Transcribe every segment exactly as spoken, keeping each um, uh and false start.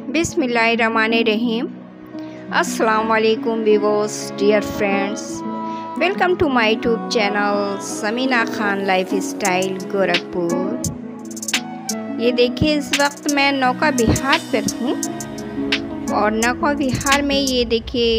बिस्मिल्लाहिर्रहमानिर्रहीम। अस्सलाम वालेकुम viewers, dear friends, welcome to my YouTube channel Sameena Khan lifestyle Gorakhpur. ये देखिए, इस वक्त मैं नौका विहार पर हूँ और नौका विहार में ये देखिए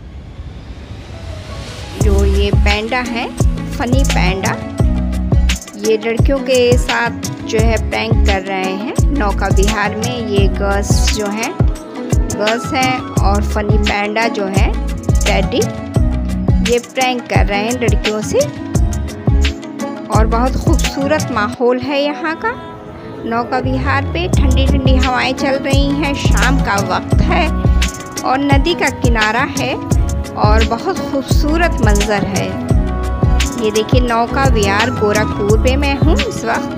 जो ये पैंडा है, फनी पैंडा, ये लड़कियों के साथ जो है प्रैंक कर रहे हैं नौका विहार में। ये गर्ल्स जो हैं गर्ल्स हैं और फनी पैंडा जो है टैडी, ये प्रैंक कर रहे हैं लड़कियों से। और बहुत खूबसूरत माहौल है यहाँ का नौका विहार पे। ठंडी ठंडी हवाएं चल रही हैं, शाम का वक्त है और नदी का किनारा है और बहुत खूबसूरत मंजर है। ये देखिए, नौका विहार गोरखपुर पे मैं हूँ इस वक्त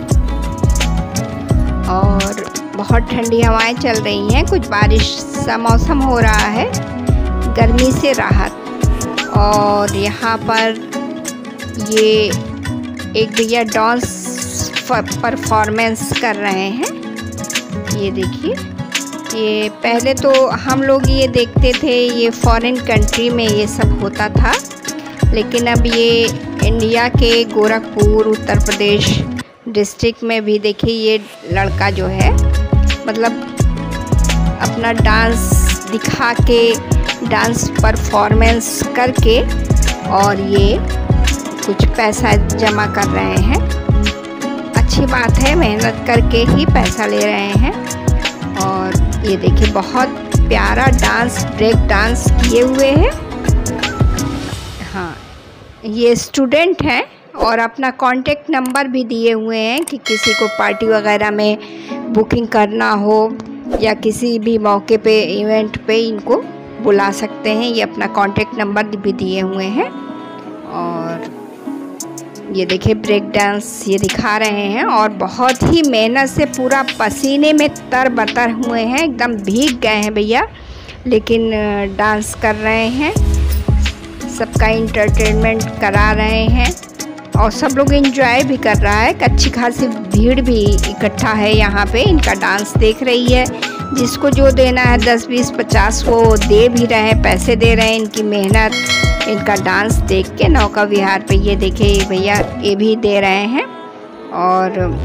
और बहुत ठंडी हवाएं चल रही हैं। कुछ बारिश सा मौसम हो रहा है, गर्मी से राहत। और यहाँ पर ये एक भैया डांस परफॉर्मेंस कर रहे हैं। ये देखिए, ये पहले तो हम लोग ये देखते थे, ये फॉरेन कंट्री में ये सब होता था, लेकिन अब ये इंडिया के गोरखपुर उत्तर प्रदेश डिस्ट्रिक्ट में भी देखिए ये लड़का जो है मतलब अपना डांस दिखा के, डांस परफॉर्मेंस करके और ये कुछ पैसा जमा कर रहे हैं। अच्छी बात है, मेहनत करके ही पैसा ले रहे हैं। और ये देखिए, बहुत प्यारा डांस, ब्रेक डांस किए हुए हैं। हाँ, ये स्टूडेंट हैं और अपना कांटेक्ट नंबर भी दिए हुए हैं कि किसी को पार्टी वगैरह में बुकिंग करना हो या किसी भी मौके पे, इवेंट पे इनको बुला सकते हैं। ये अपना कांटेक्ट नंबर भी दिए हुए हैं। और ये देखिए, ब्रेक डांस ये दिखा रहे हैं और बहुत ही मेहनत से, पूरा पसीने में तरबतर हुए हैं, एकदम भीग गए हैं भैया, लेकिन डांस कर रहे हैं, सबका इंटरटेनमेंट करा रहे हैं और सब लोग एंजॉय भी कर रहा है। अच्छी खासी भीड़ भी इकट्ठा है यहाँ पे, इनका डांस देख रही है। जिसको जो देना है दस बीस पचास वो दे भी रहे हैं, पैसे दे रहे हैं। इनकी मेहनत, इनका डांस देख के नौका विहार पे ये देखिए भैया ये भी दे रहे हैं और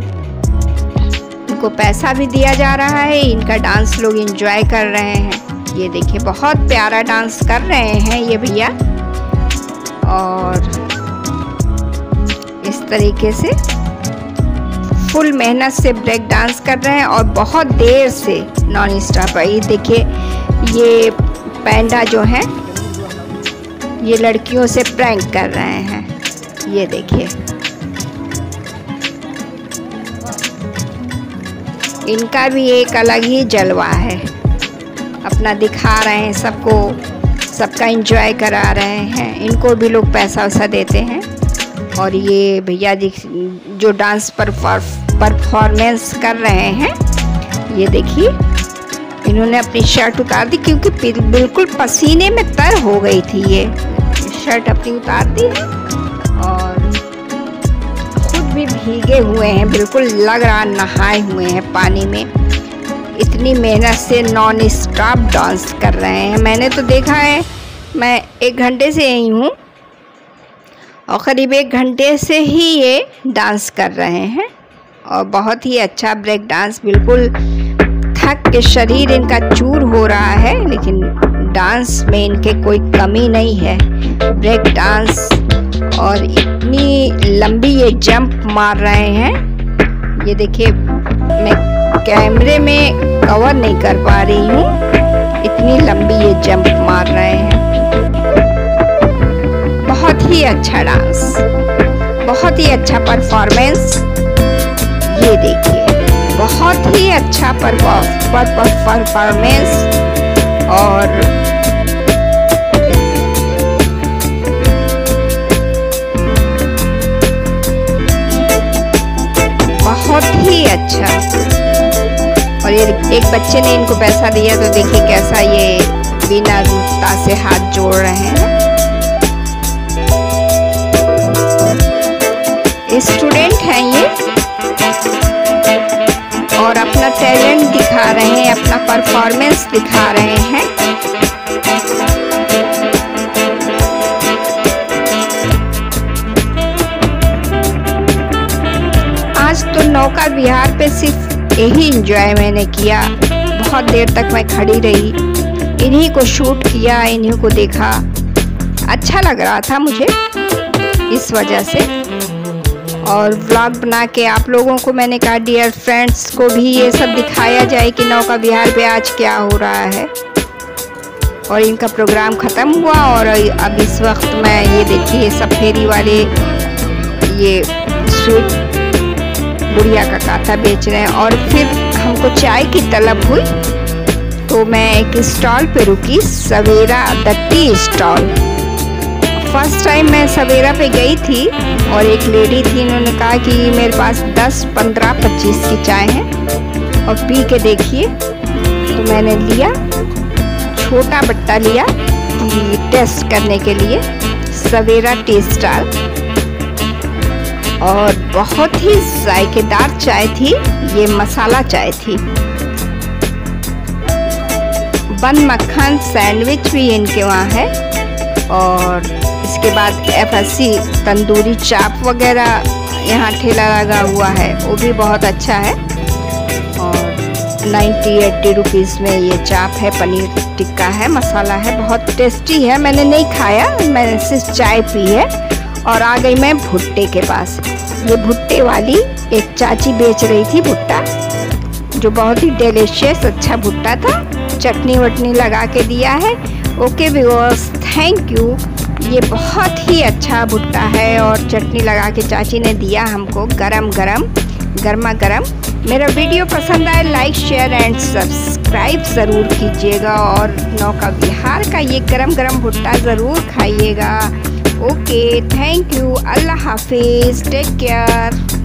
इनको पैसा भी दिया जा रहा है। इनका डांस लोग एंजॉय कर रहे हैं। ये देखिए, बहुत प्यारा डांस कर रहे हैं ये भैया और इस तरीके से फुल मेहनत से ब्रेक डांस कर रहे हैं और बहुत देर से नॉन स्टॉप। ये देखिए, ये पैंडा जो है ये लड़कियों से प्रैंक कर रहे हैं। ये देखिए, इनका भी एक अलग ही जलवा है, अपना दिखा रहे हैं सबको, सबका एंजॉय करा रहे हैं। इनको भी लोग पैसा वैसा देते हैं। और ये भैया जी जो डांस परफॉर्मेंस कर रहे हैं, ये देखिए, इन्होंने अपनी शर्ट उतार दी क्योंकि बिल्कुल पसीने में तर हो गई थी। ये शर्ट अपनी उतार दी है और खुद भी भीगे हुए हैं, बिल्कुल लग रहा नहाए हुए हैं पानी में। इतनी मेहनत से नॉन स्टॉप डांस कर रहे हैं। मैंने तो देखा है, मैं एक घंटे से यही हूँ और क़रीब एक घंटे से ही ये डांस कर रहे हैं और बहुत ही अच्छा ब्रेक डांस। बिल्कुल थक के शरीर इनका चूर हो रहा है, लेकिन डांस में इनके कोई कमी नहीं है। ब्रेक डांस और इतनी लंबी ये जंप मार रहे हैं। ये देखिए, मैं कैमरे में कवर नहीं कर पा रही हूँ, इतनी लंबी ये जंप मार रहे हैं। बहुत ही अच्छा डांस, बहुत ही अच्छा परफॉर्मेंस। ये देखिए, बहुत ही अच्छा परफॉर्मेंस और बहुत ही अच्छा। और ये एक बच्चे ने इनको पैसा दिया तो देखिए कैसा ये बिना रुकता से हाथ जोड़ रहे हैं। स्टूडेंट हैं ये और अपना टैलेंट दिखा रहे हैं, अपना परफॉर्मेंस दिखा रहे हैं। आज तो नौका विहार पे सिर्फ यही एंजॉय मैंने किया। बहुत देर तक मैं खड़ी रही, इन्हीं को शूट किया, इन्हीं को देखा। अच्छा लग रहा था मुझे इस वजह से। और व्लॉग बना के आप लोगों को मैंने कहा डियर फ्रेंड्स को भी ये सब दिखाया जाए कि नौका विहार पे आज क्या हो रहा है। और इनका प्रोग्राम ख़त्म हुआ और अब इस वक्त मैं ये देखिए सब फेरी वाले ये स्वीट बुढ़िया का काथा बेच रहे हैं। और फिर हमको चाय की तलब हुई तो मैं एक स्टॉल पे रुकी, Savera the tea stall. First time मैं सवेरा पे गई थी और एक लेडी थी, इन्होंने कहा कि मेरे पास दस पंद्रह पच्चीस की चाय है और पी के देखिए। तो मैंने लिया, छोटा बट्टा लिया टेस्ट करने के लिए, सवेरा टी स्टॉल। और बहुत ही जायकेदार चाय थी, ये मसाला चाय थी। बन मक्खन सैंडविच भी इनके वहाँ है। और इसके बाद एफ एस सी तंदूरी चाप वगैरह यहाँ ठेला लगा हुआ है, वो भी बहुत अच्छा है। और नाइन्टी एट्टी रुपीज़ में ये चाप है, पनीर टिक्का है, मसाला है, बहुत टेस्टी है। मैंने नहीं खाया, मैंने सिर्फ चाय पी है। और आ गई मैं भुट्टे के पास। ये भुट्टे वाली एक चाची बेच रही थी भुट्टा, जो बहुत ही डिलीशियस अच्छा भुट्टा था। चटनी वटनी लगा के दिया है। Okay viewers, thank you. ये बहुत ही अच्छा भुट्टा है और चटनी लगा के चाची ने दिया हमको, गरम गरम गर्मा गरम। मेरा वीडियो पसंद आए लाइक शेयर एंड सब्सक्राइब ज़रूर कीजिएगा। और नौका विहार का ये गरम गरम भुट्टा ज़रूर खाइएगा। ओके, थैंक यू, अल्लाह हाफिज़, टेक केयर।